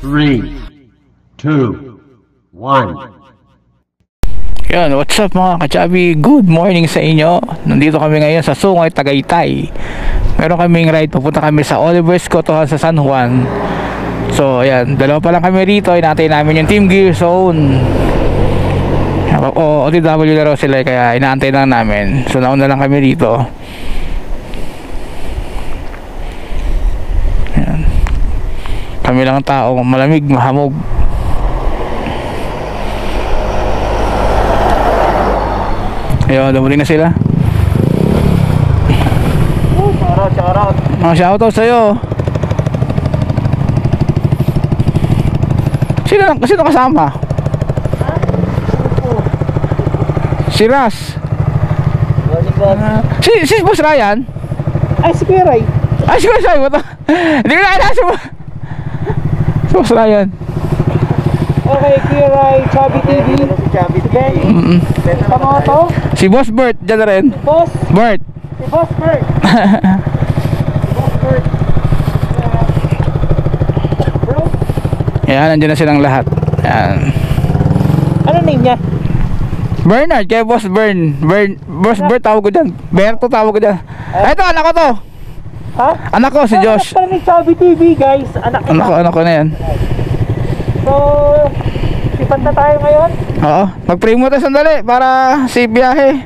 3, 2, 1. Yan, what's up mga kachabi? Good morning sa inyo. Nandito kami ngayon sa Sungay, Tagaytay. Meron kaming ride, papunta kami sa Oliver's Cotohan sa San Juan. So ayan, dalawa pa lang kami rito. Inaantay namin yung Team Gear Zone. OTW na raw sila, kaya inaantay lang namin. So nauna lang kami rito. Ayan. Kami lang tao, malamig, mahamog. Ayun, dumating na sila. Shoutout. Mga shoutout sa'yo. Sino kasama? Si Ras. Si Boss Ryan. Ay, si Kuya Ray. Ay, si Boss Ryan. Hindi ko nakilala si Boss Ryan. Okay, Kuya Ray, Chubby TV. Si Chubby TV. Tama to? Si Boss Bert, dyan na rin. Boss. Bert. Si Boss Bert. Boss Bert. Bro. Ayan, nandiyan na silang lahat. Ayan. Ano name niya? Bernard, kaya Boss Boss Bert tawag ko dyan. Berto tawag ko dyan. Ito, anak ko to. Ha? Anak ko, si Josh. Anak pala ni Chubby TV, guys. Anak Anak ko na yan. So, sipan na tayo ngayon. Oo, mag-pray mo tayo sandali para safe biyahe.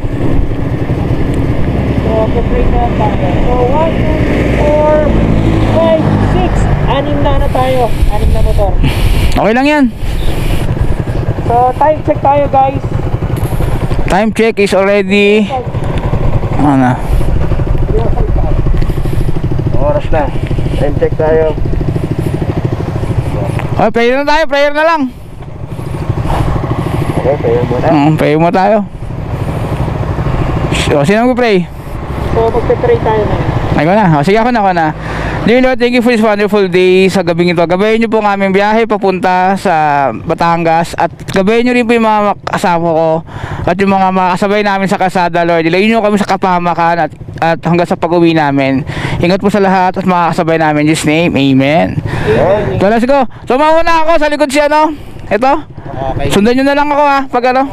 So, pag-pray na tayo. So, 1, 2, 4, 5, 6. Anim na tayo. Anim na motor. Okay lang yan. So, time check tayo, guys. Time check is already ano? Oras na. Time check tayo. Oh, prayer na tayo, prayer na lang. Okay, prayer muna. Prayer mo tayo. So, sino mag-pray? So, magpe-pray tayo na. Ako na. O, sige, ako na. Dear Lord, thank you for this wonderful day. Sa gabing ito, gabayin niyo po ang aming biyahe papunta sa Batangas. At gabayin niyo rin po yung mga kasama ko at yung mga makasabay namin sa kalsada, Lord. Ilayin niyo kami sa kapahamakan at hanggang sa pag-uwi namin. Ingat po sa lahat at makakasabay namin. In Jesus' name, amen. So, let's go. So, mauna ako sa likod siya, no? Ito. Okay. Sundan nyo na lang ako, ha? Pag ano?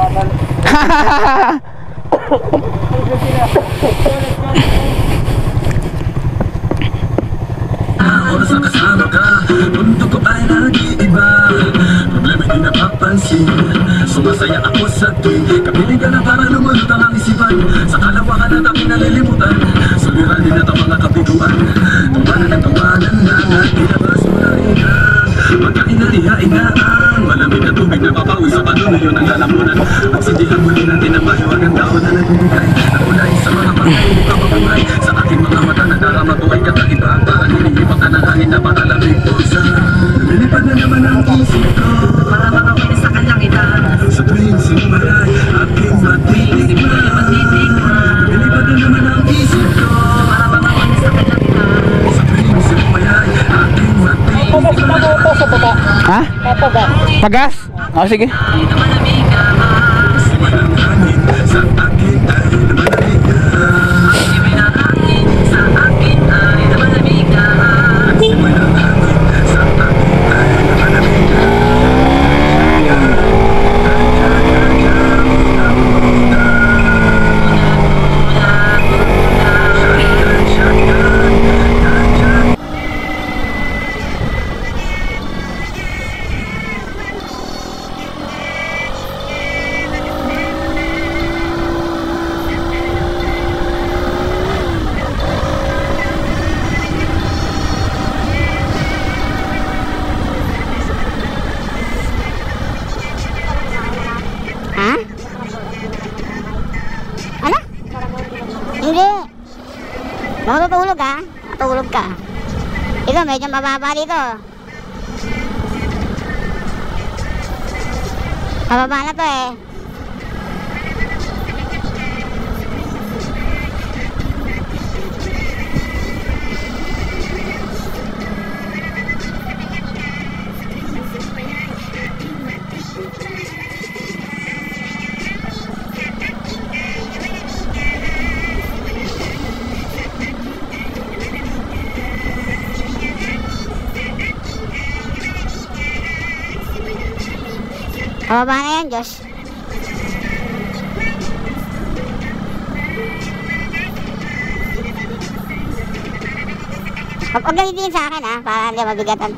Oras na kasama ka, mundo ko ay nag-iiba. Problema di napapansin, sumasaya ako sa tuwing kapiling ka na parang lumulutang ang isipan. Sa kalawakan at aking nalilimutan, suliran din at ang mga kapiguan. Tawanan ng tawanan na at ilabas mo na rin ang magkainalihain na ang malamig na tubig na papawi sa panuloy yun ang lalamunan. At sindihan muli natin ang mahiwagang daon na nagbibigay na kulay sa mga pagkain mo kapabuhay. Sa aking mga mata nadarama ko ay kakaiba. Parang hinihipak na ng hangin na pakalamig po sa lumilipad na naman ang isip ko. Para makawin sa kalangitan sa tuwing simumalay aking matitigman. Lumilipad na naman ang isip ko. Para makawin sa kalangitan sa tuwing simumalay aking matitigman. Pagas na mo ito sa baba. Ha? Pagas. Pagas? O, sige. Simulang hangin sa akin ay lumalamig na. Simulang hangin sa akin ay lumalamig na. Simulang hangin sa akin ay lumalamig na. Ha? Ano? Hindi. Matutulog ha? Matulog ka. Ikaw medyo mababa dito. Mababa na to eh. Pababa na yan, Diyos. Huwag galitin sa akin ha, para hindi mabigatan.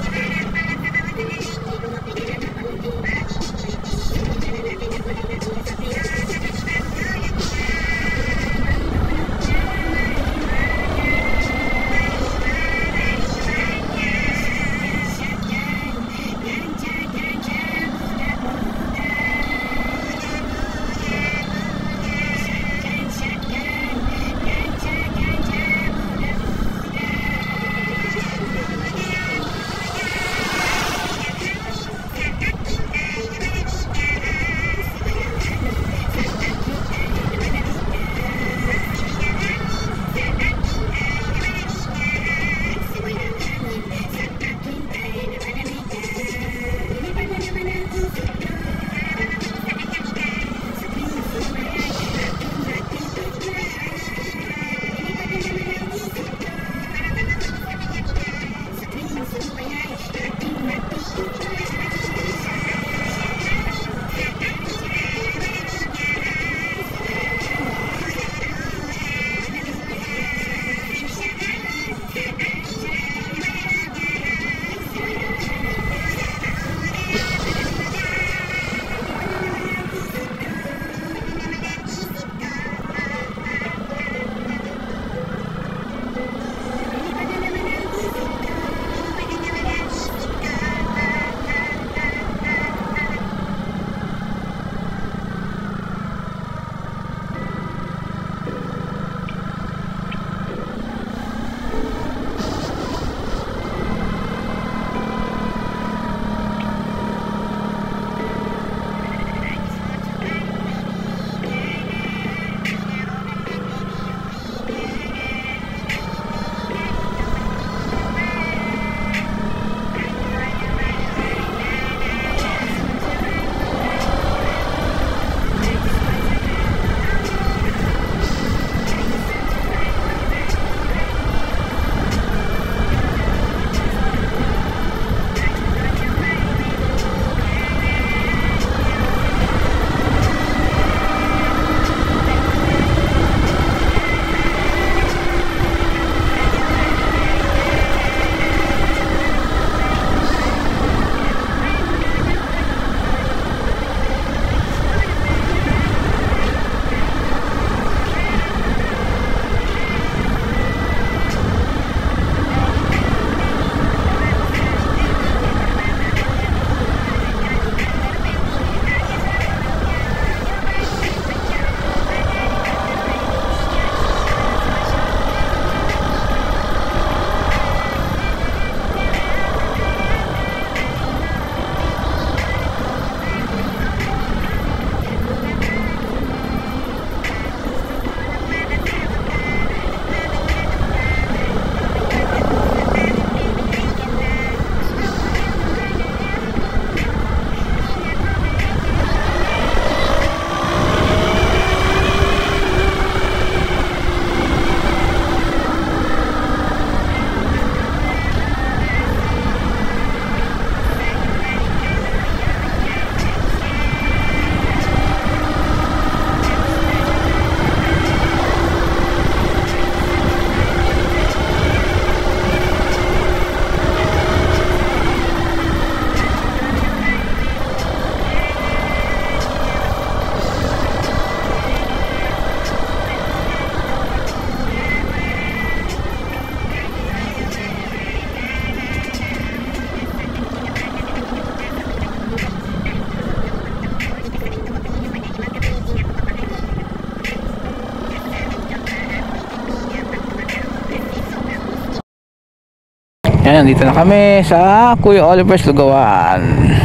Ayan, dito na kami sa Kuya Oliver's Lugawan.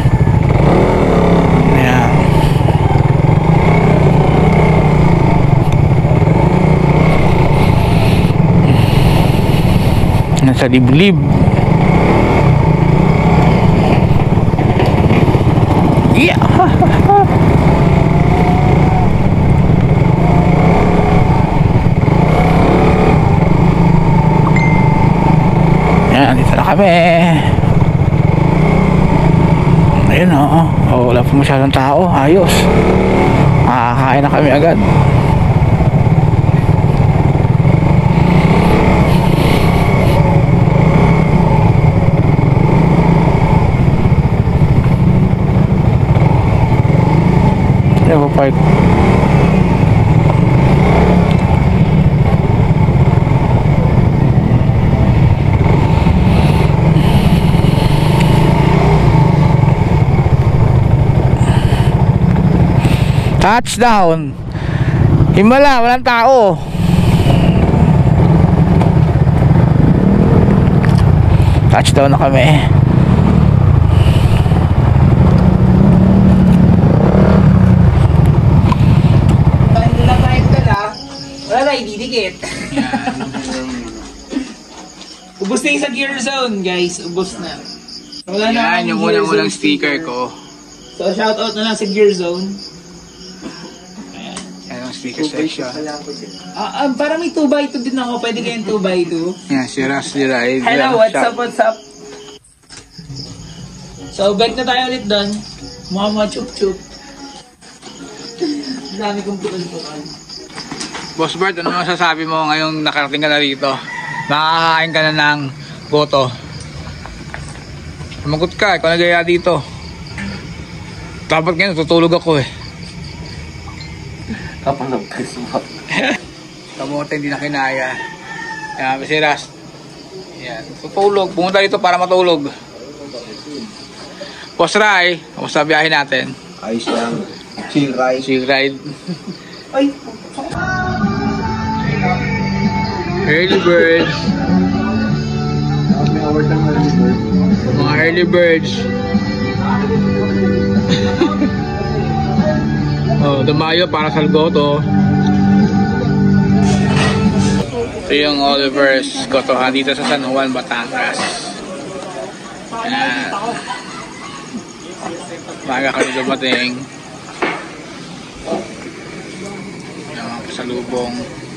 Ayan. Nasa liblib. Yeah. Ayan, dito na kami. Ayun o. wala pa masyadong tao. Ayos. Makakain na kami agad. Evo Park. Touchdown. Himala, walang tao. Touchdown na kami. Wala na, ididikit. Ubus na yung sa gear zone, guys. Ubus na. Wala na Yan, yung unang sticker ko. So, shoutout na lang sa gear zone. Yan yung sticker section. Parang may 2x2 din ako. Pwede kayong 2x2. Yan, si Rusty Ride. Hello, what's up, what's up? So, back na tayo ulit doon. Mga chup-chup. Dami kong pukal-pukal. Boss Bert, ano masasabi mo ngayong nakarating ka na rito? Nakakain ka na ng goto. Sumagot ka, ikaw nagaya dito. Dapat ngayon, tutulog ako eh. Kapalog tayo sumak. Kamote, hindi na kinaya. Yan, si Rast. Yan, tutulog. Pumunta dito para matulog. Boss Rai, kamusta biyahe natin? Ayos lang. Chill ride. Chill ride. Ay! Early birds. Mga early birds. Oh, dumayo para sa goto. Ito yung Oliver's Gotohan dito sa San Juan, Batangas. Ayan. Maga kami dumating. Yung mga pasalubong.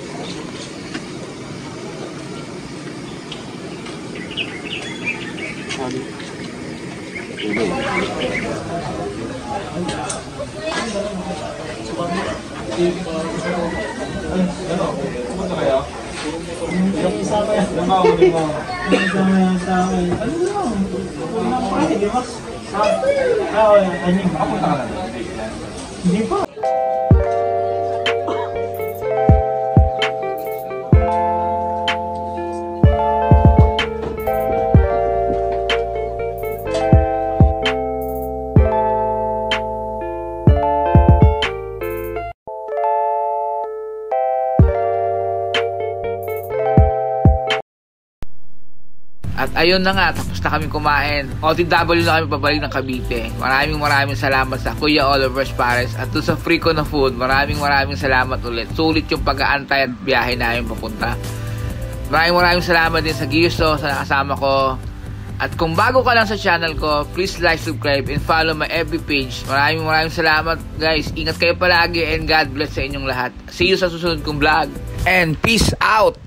At ayun na nga, tapos na kami kumain. OTW na kami pabalik ng Cavite. Maraming salamat sa Kuya Oliver's Pares. At doon sa free ko na food, maraming salamat ulit. Sulit yung pag-aantay at biyahe namin papunta. Maraming salamat din sa Giyuso, sa nakasama ko. At kung bago ka lang sa channel ko, please like, subscribe, and follow my FB page. Maraming salamat guys. Ingat kayo palagi and God bless sa inyong lahat. See you sa susunod kong vlog. And peace out!